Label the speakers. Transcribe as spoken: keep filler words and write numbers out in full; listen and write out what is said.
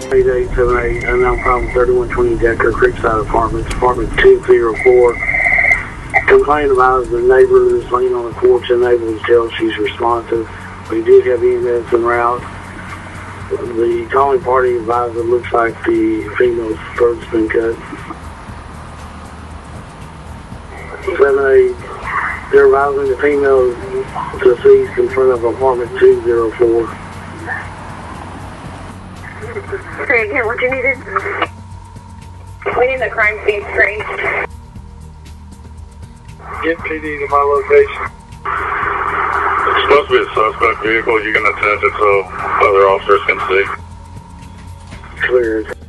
Speaker 1: eight eight seven eight, unknown problem, thirty-one twenty Decker Creekside Apartments, apartment two oh four. Complaint about the neighbor that's laying on the porch, unable to tell she's responsive. We did have E M S en route. The calling party advised it looks like the female's throat's been cut. seven eight, they're advising the female deceased in front of apartment two oh four.
Speaker 2: Say again, what you needed? We need the crime scene estranged.
Speaker 1: Get P D to my location.
Speaker 3: It's supposed to be a suspect vehicle. You can attach it so other officers can see.
Speaker 1: Cleared.